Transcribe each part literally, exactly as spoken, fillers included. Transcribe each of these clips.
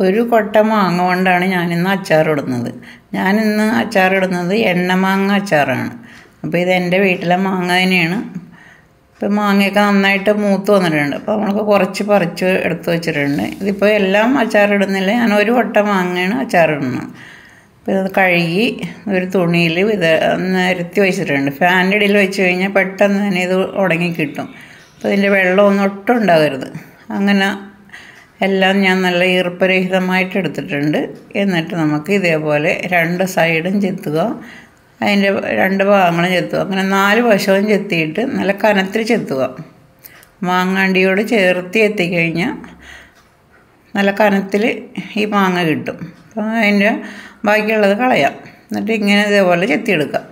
ഒരു കൊട്ട മാങ്ങ കൊണ്ടാണ് ഞാനിന്ന് അച്ചാറിടുന്നത്. ഞാനിന്ന് അച്ചാറിടുന്നത് എണ്ണമാങ്ങ അച്ചാറാണ്. അപ്പോൾ ഇത് എൻ്റെ വീട്ടിലെ മാങ്ങ തന്നെയാണ്. ഇപ്പോൾ മാങ്ങയൊക്കെ നന്നായിട്ട് മൂത്ത് വന്നിട്ടുണ്ട്. അപ്പോൾ നമ്മൾക്ക് കുറച്ച് പറിച്ച് എടുത്ത് വെച്ചിട്ടുണ്ട്. ഇതിപ്പോൾ എല്ലാം അച്ചാറിടുന്നില്ല, ഞാൻ ഒരു കൊട്ട മാങ്ങയാണ് അച്ചാറിടുന്നത്. അപ്പോൾ ഇത് കഴുകി ഒരു തുണിയിൽ ഇത് നിരത്തി വെച്ചിട്ടുണ്ട്. ഫാനിൻ്റെ ഇടയിൽ വെച്ച് കഴിഞ്ഞാൽ പെട്ടെന്ന് തന്നെ ഇത് ഉണങ്ങി കിട്ടും. അപ്പോൾ ഇതിൻ്റെ വെള്ളമൊന്നും ഒട്ടും ഉണ്ടാകരുത്. അങ്ങനെ എല്ലാം ഞാൻ നല്ല ഈർപ്പരഹിതമായിട്ട് എടുത്തിട്ടുണ്ട്. എന്നിട്ട് നമുക്ക് ഇതേപോലെ രണ്ട് സൈഡും ചെത്തുക, അതിൻ്റെ രണ്ട് ഭാഗങ്ങളും ചെത്തുക. അങ്ങനെ നാല് വശവും ചെത്തിയിട്ട് നല്ല കനത്തിൽ ചെത്തുക. മാങ്ങാണ്ടിയോട് ചേർത്ത് എത്തിക്കഴിഞ്ഞാൽ നല്ല കനത്തിൽ ഈ മാങ്ങ കിട്ടും. അപ്പോൾ അതിൻ്റെ ബാക്കിയുള്ളത് കളയാം. എന്നിട്ട് ഇങ്ങനെ ഇതേപോലെ ചെത്തിയെടുക്കാം.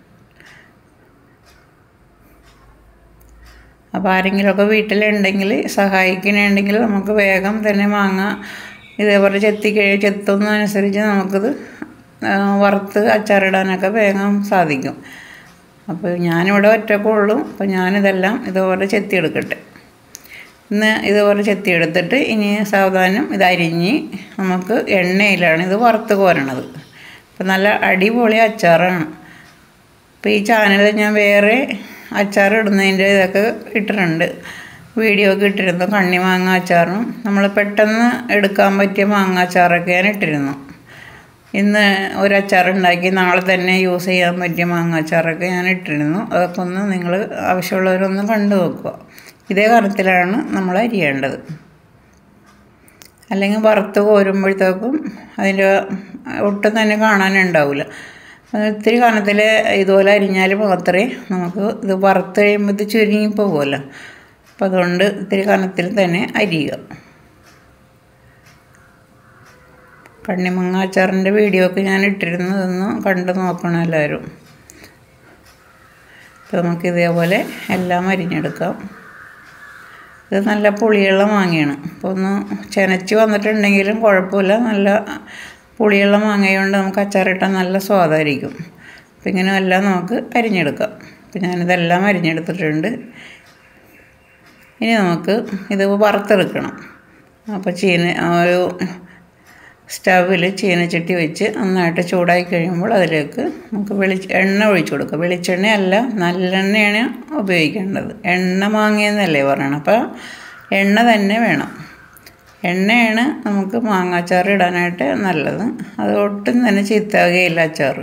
അപ്പോൾ ആരെങ്കിലുമൊക്കെ വീട്ടിലുണ്ടെങ്കിൽ സഹായിക്കണമെങ്കിൽ നമുക്ക് വേഗം തന്നെ മാങ്ങ ഇതേപോലെ ചെത്തി കഴി ചെത്തുന്നതനുസരിച്ച് നമുക്കിത് വറുത്ത് അച്ചാറിടാനൊക്കെ വേഗം സാധിക്കും. അപ്പോൾ ഞാനിവിടെ ഒറ്റക്കുള്ളൂ. അപ്പോൾ ഞാനിതെല്ലാം ഇതുപോലെ ചെത്തിയെടുക്കട്ടെ. ഇന്ന് ഇതുപോലെ ചെത്തിയെടുത്തിട്ട് ഇനി സാവധാനം ഇത് അരിഞ്ഞ് നമുക്ക് എണ്ണയിലാണ് ഇത് വറുത്ത് കോരണത്. അപ്പോൾ നല്ല അടിപൊളി അച്ചാറാണ്. അപ്പോൾ ഈ ചാനലിൽ ഞാൻ വേറെ അച്ചാർ ഇടുന്നതിൻ്റെ ഇതൊക്കെ ഇട്ടിട്ടുണ്ട്, വീഡിയോ ഒക്കെ ഇട്ടിരുന്നു. കണ്ണി മാങ്ങ അച്ചാറും നമ്മൾ പെട്ടെന്ന് എടുക്കാൻ പറ്റിയ മാങ്ങ അച്ചാറൊക്കെ ഞാൻ ഇട്ടിരുന്നു. ഇന്ന് ഒരു അച്ചാറുണ്ടാക്കി നാളെ തന്നെ യൂസ് ചെയ്യാൻ പറ്റിയ മാങ്ങ അച്ചാറൊക്കെ ഞാൻ ഇട്ടിരുന്നു. അതൊക്കെ ഒന്ന് നിങ്ങൾ ആവശ്യമുള്ളവരൊന്ന് കണ്ടു നോക്കുക. ഇതേ കനത്തിലാണ് നമ്മൾ അരിയേണ്ടത്. അല്ലെങ്കിൽ വറുത്ത് കോരുമ്പോഴത്തേക്കും അതിൻ്റെ ഒട്ടും തന്നെ കാണാനുണ്ടാവില്ല. ഇത്തിരി കനത്തിൽ ഇതുപോലെ അരിഞ്ഞാൽ മാത്രമേ നമുക്ക് ഇത് വറുത്ത് കഴിയുമ്പോൾ ഇത് ചുരുങ്ങി പോകുമല്ലോ. അപ്പോൾ അതുകൊണ്ട് ഇത്തിരി കനത്തിൽ തന്നെ അരിയുക. കണ്ണിമാങ്ങ അച്ചാറിൻ്റെ വീഡിയോ ഒക്കെ ഞാൻ ഇട്ടിരുന്നതൊന്ന് കണ്ടു നോക്കണം എല്ലാവരും. അപ്പോൾ നമുക്ക് ഇതേപോലെ എല്ലാം അരിഞ്ഞെടുക്കാം. ഇത് നല്ല പുളിയുള്ള മാങ്ങയാണ്. അപ്പോൾ ഒന്ന് ചെനച്ച് വന്നിട്ടുണ്ടെങ്കിലും കുഴപ്പമില്ല. നല്ല പുളിയുള്ള മാങ്ങയുണ്ട് നമുക്ക് അച്ചാറിട്ടാൽ നല്ല സ്വാദായിരിക്കും. അപ്പോൾ ഇങ്ങനെ എല്ലാം നമുക്ക് അരിഞ്ഞെടുക്കാം. അപ്പോൾ ഞാനിതെല്ലാം അരിഞ്ഞെടുത്തിട്ടുണ്ട്. ഇനി നമുക്ക് ഇത് വറുത്തെടുക്കണം. അപ്പോൾ ചീന ഒരു സ്റ്റവിൽ ചീനച്ചട്ടി വെച്ച് നന്നായിട്ട് ചൂടായി കഴിയുമ്പോൾ അതിലേക്ക് നമുക്ക് വെളി എണ്ണ ഒഴിച്ചു കൊടുക്കുക. വെളിച്ചെണ്ണയല്ല, നല്ലെണ്ണയാണ് ഉപയോഗിക്കേണ്ടത്. എണ്ണ മാങ്ങയെന്നല്ലേ പറയണം. അപ്പോൾ എണ്ണ തന്നെ വേണം. എണ്ണയാണ് നമുക്ക് മാങ്ങാച്ചാറ് ഇടാനായിട്ട് നല്ലത്. അത് ഒട്ടും തന്നെ ചീത്തയാകുകയില്ല അച്ചാർ.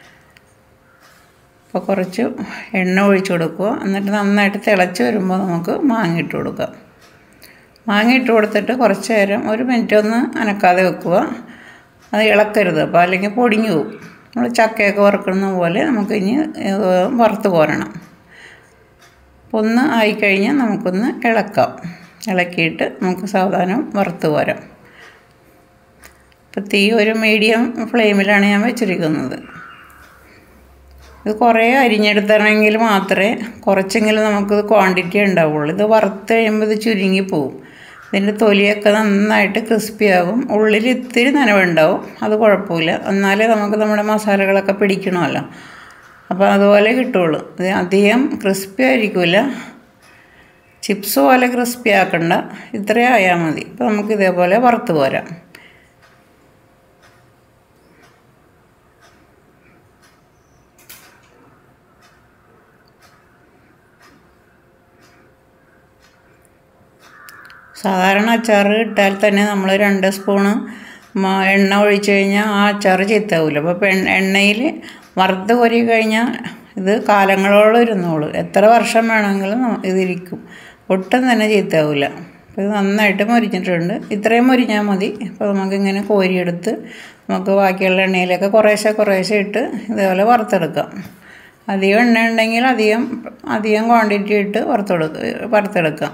അപ്പോൾ കുറച്ച് എണ്ണ ഒഴിച്ചു കൊടുക്കുക. എന്നിട്ട് നന്നായിട്ട് തിളച്ച് വരുമ്പോൾ നമുക്ക് മാങ്ങ ഇട്ട് കൊടുക്കാം. മാങ്ങ ഇട്ട് കൊടുത്തിട്ട് കുറച്ച് നേരം ഒരു മിനിറ്റ് ഒന്ന് അനക്കാതെ വെക്കുക. അത് ഇളക്കരുത്, അപ്പോൾ അല്ലെങ്കിൽ പൊടിഞ്ഞു പോകും. നമ്മൾ ചക്കയൊക്കെ വറുക്കുന്ന പോലെ നമുക്ക് ഇനി വറുത്ത് കോരണം. അപ്പോൾ ഒന്ന് ആയിക്കഴിഞ്ഞാൽ നമുക്കൊന്ന് ഇളക്കാം. ഇളക്കിയിട്ട് നമുക്ക് സാവധാനം വറുത്ത് കോരാം. ഇപ്പോൾ തീ ഒരു മീഡിയം ഫ്ലെയിമിലാണ് ഞാൻ വെച്ചിരിക്കുന്നത്. ഇത് കുറേ അരിഞ്ഞെടുത്തണമെങ്കിൽ മാത്രമേ കുറച്ചെങ്കിലും നമുക്കിത് ക്വാണ്ടിറ്റി ഉണ്ടാവുള്ളൂ. ഇത് വറുത്ത് കഴിയുമ്പോൾ ഇത് ചുരുങ്ങിപ്പോവും. ഇതിൻ്റെ തൊലിയൊക്കെ നന്നായിട്ട് ക്രിസ്പിയാകും. ഉള്ളിൽ ഇത്തിരി നനവുണ്ടാവും, അത് കുഴപ്പമില്ല. എന്നാലേ നമുക്ക് നമ്മുടെ മസാലകളൊക്കെ പിടിക്കണമല്ലോ. അപ്പോൾ അതുപോലെ കിട്ടുള്ളൂ. ഇത് അധികം ക്രിസ്പി ആയിരിക്കില്ല, ചിപ്സ് പോലെ ക്രിസ്പി ആക്കണ്ട, ഇത്രയും ആയാൽ മതി. അപ്പോൾ നമുക്ക് ഇതേപോലെ വറുത്ത് പോരാം. സാധാരണ അച്ചാർ ഇട്ടാൽ തന്നെ നമ്മൾ രണ്ട് സ്പൂണ് എണ്ണ ഒഴിച്ച് കഴിഞ്ഞാൽ ആ അച്ചാർ ചീത്താവില്ല. അപ്പോൾ എണ്ണയിൽ വറുത്ത് കോരി കഴിഞ്ഞാൽ ഇത് കാലങ്ങളോളം ഇരുന്നോളൂ. എത്ര വർഷം വേണമെങ്കിലും ഇതിരിക്കും, ഒട്ടും തന്നെ ചീത്താവില്ല. അപ്പോൾ ഇത് നന്നായിട്ട് മൊരിഞ്ഞിട്ടുണ്ട്. ഇത്രയും മൊരിഞ്ഞാൽ മതി. അപ്പോൾ നമുക്കിങ്ങനെ കോരിയെടുത്ത് നമുക്ക് ബാക്കിയുള്ള എണ്ണയിലൊക്കെ കുറേശ്ശെ കുറേശ്ശെ ഇട്ട് ഇതേപോലെ വറുത്തെടുക്കാം. അധികം എണ്ണ ഉണ്ടെങ്കിൽ അധികം അധികം ക്വാണ്ടിറ്റി ഇട്ട് വറുത്തെടുക്കുക വറുത്തെടുക്കാം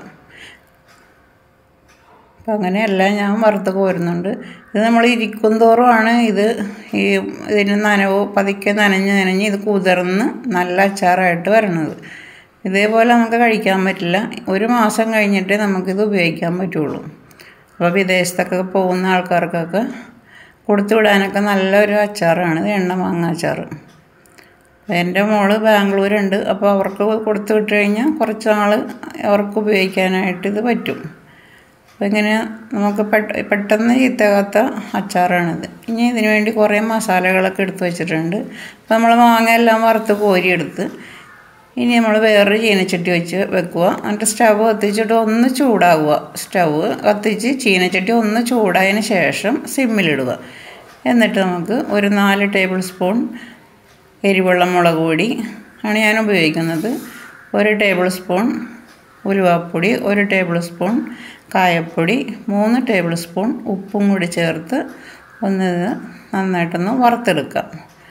അപ്പോൾ അങ്ങനെയെല്ലാം ഞാൻ വറുത്ത് കോരുന്നുണ്ട്. ഇത് നമ്മൾ ഇരിക്കും തോറുമാണ് ഇത് ഈ ഇതിന് നനവ് പതുക്കെ നനഞ്ഞ് നനഞ്ഞ് ഇത് കുതിർന്ന് നല്ല അച്ചാറായിട്ട് വരണത്. ഇതേപോലെ നമുക്ക് കഴിക്കാൻ പറ്റില്ല. ഒരു മാസം കഴിഞ്ഞിട്ടേ നമുക്കിത് ഉപയോഗിക്കാൻ പറ്റുള്ളൂ. അപ്പോൾ വിദേശത്തൊക്കെ പോകുന്ന ആൾക്കാർക്കൊക്കെ കൊടുത്തു വിടാനൊക്കെ നല്ലൊരു അച്ചാറാണ് ഇത്, എണ്ണ മാങ്ങ അച്ചാർ. എൻ്റെ മോള് ബാംഗ്ലൂരുണ്ട്. അപ്പോൾ അവർക്ക് കൊടുത്തു വിട്ട് കഴിഞ്ഞാൽ കുറച്ച് നാൾ അവർക്ക് ഉപയോഗിക്കാനായിട്ട് ഇത് പറ്റും. അപ്പോൾ ഇങ്ങനെ നമുക്ക് പെട്ടെന്ന് ചീത്തയാകാത്ത അച്ചാറാണിത്. ഇനി ഇതിന് വേണ്ടി കുറേ മസാലകളൊക്കെ എടുത്ത് വെച്ചിട്ടുണ്ട്. അപ്പോൾ നമ്മൾ മാങ്ങ എല്ലാം വറുത്ത് കോരിയെടുത്ത് ഇനി നമ്മൾ വേറൊരു ചീനച്ചട്ടി വെച്ച് വെക്കുക. എന്നിട്ട് സ്റ്റവ് കത്തിച്ചിട്ട് ഒന്ന് ചൂടാവുക. സ്റ്റവ് കത്തിച്ച് ചീനച്ചട്ടി ഒന്ന് ചൂടായതിന് ശേഷം സിമ്മിലിടുക. എന്നിട്ട് നമുക്ക് ഒരു നാല് ടേബിൾ സ്പൂൺ എരിവുള്ള മുളക് പൊടി ആണ് ഞാൻ ഉപയോഗിക്കുന്നത്. ഒരു ടേബിൾ സ്പൂൺ ഉലുവാപ്പൊടി, ഒരു ടേബിൾ സ്പൂൺ കായപ്പൊടി, മൂന്ന് ടേബിൾ സ്പൂൺ ഉപ്പും കൂടി ചേർത്ത് ഒന്ന് നന്നായിട്ടൊന്ന് വറുത്തെടുക്കാം.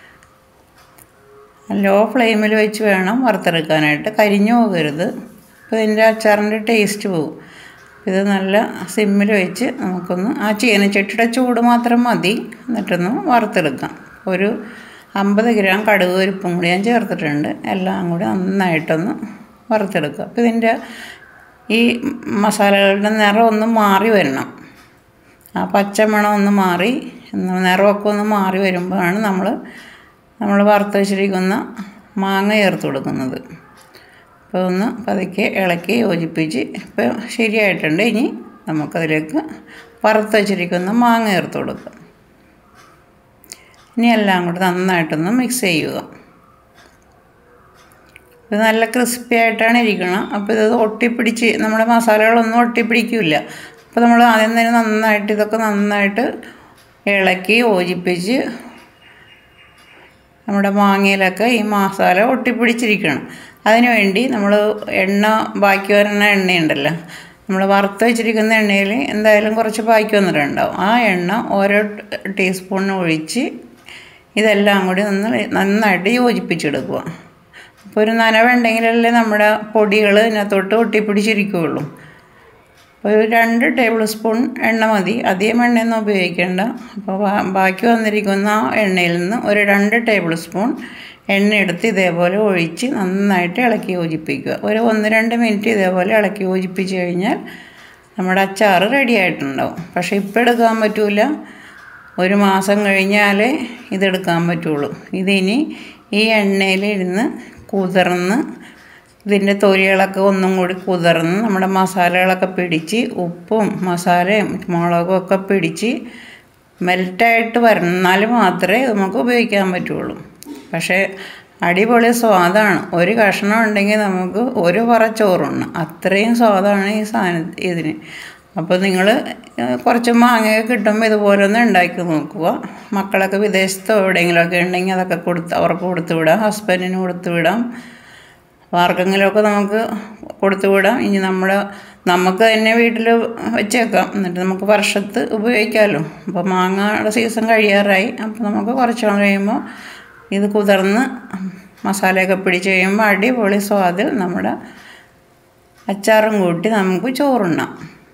ലോ ഫ്ലെയിമിൽ വെച്ച് വേണം വറുത്തെടുക്കാനായിട്ട്, കരിഞ്ഞു പോകരുത്. അപ്പോൾ ഇതിൻ്റെ അച്ചാറിൻ്റെ ടേസ്റ്റ് പോകും. ഇത് നല്ല സിമ്മിൽ വെച്ച് നമുക്കൊന്ന് ആ ചീനച്ചട്ടിയുടെ ചൂട് മാത്രം മതി. എന്നിട്ടൊന്ന് വറുത്തെടുക്കാം. ഒരു അമ്പത് ഗ്രാം കടുക് പരിപ്പും കൂടി ഞാൻ ചേർത്തിട്ടുണ്ട്. എല്ലാം കൂടി നന്നായിട്ടൊന്ന് വറുത്തെടുക്കുക. അപ്പോൾ ഇതിൻ്റെ ഈ മസാലകളുടെ നിറം ഒന്ന് മാറി വരണം. ആ പച്ചമണം ഒന്ന് മാറി നിറമൊക്കെ ഒന്ന് മാറി വരുമ്പോഴാണ് നമ്മൾ നമ്മൾ വറുത്ത് വെച്ചിരിക്കുന്ന മാങ്ങ ചേർത്ത് കൊടുക്കുന്നത്. അപ്പോൾ ഒന്ന് പതുക്കെ ഇളക്കി യോജിപ്പിച്ച് ഇപ്പോൾ ശരിയായിട്ടുണ്ട്. ഇനി നമുക്കതിലേക്ക് വറുത്ത് വെച്ചിരിക്കുന്ന മാങ്ങ ചേർത്ത് കൊടുക്കാം. ഇനി എല്ലാം കൂടി നന്നായിട്ടൊന്ന് മിക്സ് ചെയ്യുക. ഇത് നല്ല ക്രിസ്പി ആയിട്ടാണ് ഇരിക്കണം. അപ്പോൾ ഇത് ഒട്ടിപ്പിടിച്ച് നമ്മുടെ മസാലകളൊന്നും ഒട്ടിപ്പിടിക്കില്ല. അപ്പോൾ നമ്മൾ ആദ്യം തന്നെ നന്നായിട്ട് ഇതൊക്കെ നന്നായിട്ട് ഇളക്കി യോജിപ്പിച്ച് നമ്മുടെ മാങ്ങയിലൊക്കെ ഈ മസാല ഒട്ടിപ്പിടിച്ചിരിക്കണം. അതിന് വേണ്ടി നമ്മൾ എണ്ണ ബാക്കി വരുന്ന എണ്ണയുണ്ടല്ലോ, നമ്മൾ വറുത്ത് വെച്ചിരിക്കുന്ന എണ്ണയിൽ എന്തായാലും കുറച്ച് ബാക്കി വന്നിട്ടുണ്ടാവും. ആ എണ്ണ ഓരോ ടീസ്പൂൺ ഒഴിച്ച് ഇതെല്ലാം കൂടി ഒന്ന് നന്നായിട്ട് യോജിപ്പിച്ചെടുക്കുക. അപ്പോൾ ഒരു നനവുണ്ടെങ്കിലല്ലേ നമ്മുടെ പൊടികൾ ഇതിനകത്തോട്ട് ഒട്ടിപ്പിടിച്ചിരിക്കുകയുള്ളൂ. ഒരു രണ്ട് ടേബിൾ സ്പൂൺ എണ്ണ മതി, അധികം എണ്ണയൊന്നും ഉപയോഗിക്കേണ്ട. അപ്പോൾ ബാക്കി വന്നിരിക്കുന്ന ആ എണ്ണയിൽ നിന്ന് ഒരു രണ്ട് ടേബിൾ സ്പൂൺ എണ്ണ എടുത്ത് ഇതേപോലെ ഒഴിച്ച് നന്നായിട്ട് ഇളക്കി യോജിപ്പിക്കുക. ഒരു ഒന്ന് രണ്ട് മിനിറ്റ് ഇതേപോലെ ഇളക്കി യോജിപ്പിച്ച് കഴിഞ്ഞാൽ നമ്മുടെ അച്ചാർ റെഡി ആയിട്ടുണ്ടാവും. പക്ഷേ ഇപ്പോൾ എടുക്കാൻ പറ്റില്ല, ഒരു മാസം കഴിഞ്ഞാലേ ഇതെടുക്കാൻ പറ്റുള്ളൂ. ഇതിനി ഈ എണ്ണയിലിരുന്ന് കുതിർന്ന് ഇതിൻ്റെ തൊലികളൊക്കെ ഒന്നും കൂടി കുതിർന്ന് നമ്മുടെ മസാലകളൊക്കെ പിടിച്ച് ഉപ്പും മസാലയും മുളകും ഒക്കെ പിടിച്ച് മെൽറ്റായിട്ട് വന്നാൽ മാത്രമേ നമുക്ക് ഉപയോഗിക്കാൻ പറ്റുള്ളൂ. പക്ഷേ അടിപൊളി സ്വാദാണ്. ഒരു കഷ്ണം ഉണ്ടെങ്കിൽ നമുക്ക് ഒരു പറ ചോറുണ്ട്, അത്രയും സ്വാദാണ് ഈ സാധനം ഇതിന്. അപ്പോൾ നിങ്ങൾ കുറച്ച് മാങ്ങയൊക്കെ കിട്ടുമ്പോൾ ഇതുപോലെ ഒന്ന് ഉണ്ടാക്കി നോക്കുക. മക്കളൊക്കെ വിദേശത്തോ എവിടെയെങ്കിലുമൊക്കെ ഉണ്ടെങ്കിൽ അതൊക്കെ കൊടുത്ത് അവർക്ക് കൊടുത്തു വിടാം, ഹസ്ബൻഡിന് കൊടുത്തു വിടാം, ആർക്കെങ്കിലുമൊക്കെ നമുക്ക് കൊടുത്തു വിടാം. ഇനി നമ്മുടെ നമുക്ക് തന്നെ വീട്ടിൽ വെച്ചേക്കാം, എന്നിട്ട് നമുക്ക് വർഷത്ത് ഉപയോഗിക്കാമല്ലോ. അപ്പോൾ മാങ്ങയുടെ സീസൺ കഴിയാറായി. അപ്പോൾ നമുക്ക് കുറച്ച് നാൾ കഴിയുമ്പോൾ ഇത് കുതിർന്ന് മസാലയൊക്കെ പിടിച്ച് കഴിയുമ്പോൾ അടിപൊളി സ്വാദിൽ നമ്മുടെ അച്ചാറും കൂട്ടി നമുക്ക് ചോറുണ്ണാം.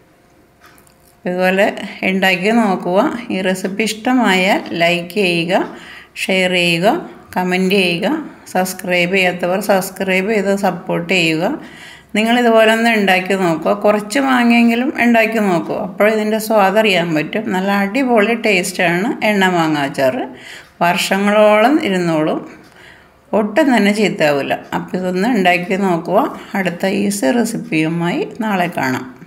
ഇതുപോലെ ഉണ്ടാക്കി നോക്കുക. ഈ റെസിപ്പി ഇഷ്ടമായാൽ ലൈക്ക് ചെയ്യുക, ഷെയർ ചെയ്യുക, കമൻറ്റ് ചെയ്യുക. സബ്സ്ക്രൈബ് ചെയ്യാത്തവർ സബ്സ്ക്രൈബ് ചെയ്ത് സപ്പോർട്ട് ചെയ്യുക. നിങ്ങളിതുപോലെ ഒന്ന് ഉണ്ടാക്കി നോക്കുക. കുറച്ച് മാങ്ങയെങ്കിലും ഉണ്ടാക്കി നോക്കുക. അപ്പോൾ ഇതിൻ്റെ സ്വാദ് അറിയാൻ പറ്റും. നല്ല അടിപൊളി ടേസ്റ്റാണ് എണ്ണ മാങ്ങ അച്ചാർ. വർഷങ്ങളോളം ഇരുന്നോളും, ഒട്ടും തന്നെ ചീത്തയാവില്ല. അപ്പോൾ ഇതൊന്ന് ഉണ്ടാക്കി നോക്കുക. അടുത്ത ഈസി റെസിപ്പിയുമായി നാളെ കാണാം.